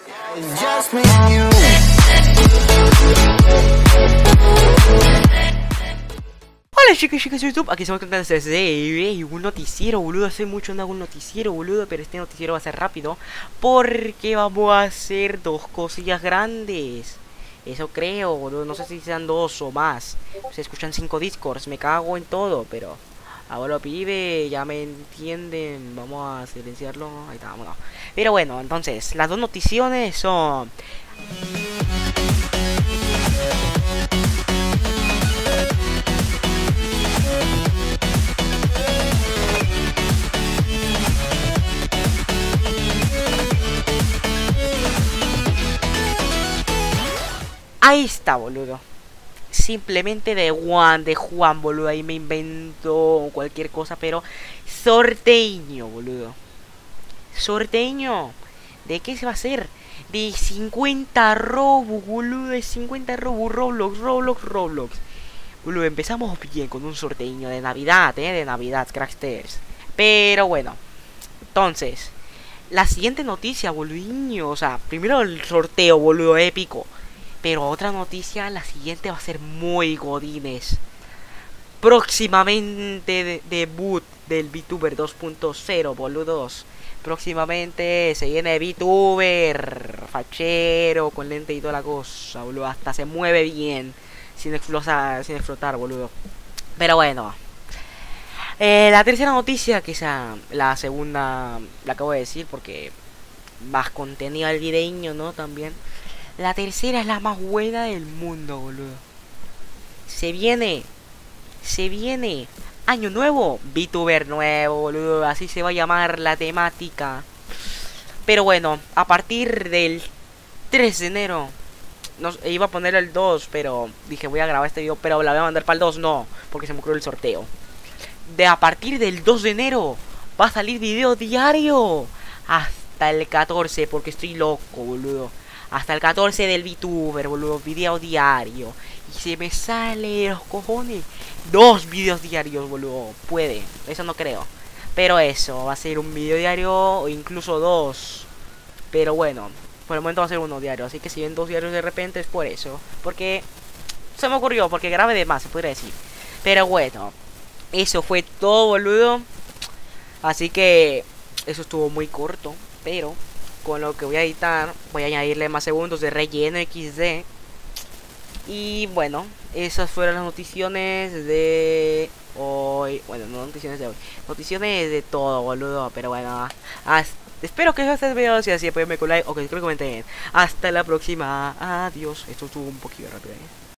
Just me and you. Hola chicos de YouTube, aquí estamos contando desde un noticiero, boludo. Hace mucho no hago un noticiero, boludo, pero este noticiero va a ser rápido porque vamos a hacer dos cosillas grandes. Eso creo, boludo, no sé si sean dos o más. Se escuchan 5 discords, me cago en todo, pero... Ahora pibe, ya me entienden. Vamos a silenciarlo, ahí está, vámonos. Pero bueno, entonces, las dos noticiones son... Ahí está, boludo. Simplemente de Juan, boludo. Ahí me invento cualquier cosa, pero... Sorteño, boludo. Sorteño. ¿De qué se va a hacer? De 50 robux, boludo. De 50 robux. Roblox. Boludo, empezamos bien con un sorteño de Navidad, de Navidad, Cracksters. Pero bueno. Entonces, la siguiente noticia, boludiño. O sea, primero el sorteo, boludo, épico. Pero otra noticia, la siguiente va a ser muy godines. Próximamente debut del VTuber 2.0, boludos. Próximamente se viene VTuber fachero, con lente y toda la cosa, boludo. Hasta se mueve bien, sin explotar, boludo. Pero bueno. La tercera noticia, que sea la segunda, la acabo de decir porque más contenido al videíño, ¿no? También. La tercera es la más buena del mundo, boludo. Se viene año nuevo, VTuber nuevo, boludo. Así se va a llamar la temática. Pero bueno, a partir del 3 de enero iba a poner el 2, pero dije voy a grabar este video, pero la voy a mandar para el 2, no, porque se me ocurrió el sorteo. A partir del 2 de enero va a salir video diario hasta el 14, porque estoy loco, boludo. Hasta el 14 del VTuber, boludo. Video diario. Y se me sale los cojones 2 videos diarios, boludo. Puede. Eso no creo. Pero eso. Va a ser un video diario. O incluso 2. Pero bueno. Por el momento va a ser uno diario. Así que si ven 2 diarios de repente es por eso. Porque se me ocurrió. Porque grabé de más, se podría decir. Pero bueno. Eso fue todo, boludo. Así que eso estuvo muy corto. Pero... con lo que voy a editar, voy a añadirle más segundos de relleno XD. Y bueno, esas fueron las noticiones de hoy. Bueno, no noticiones de hoy, noticiones de todo, boludo. Pero bueno, espero que os guste el video. Si así, apoyarme con like o que creo que comenten. Hasta la próxima, adiós. Esto estuvo un poquito rápido,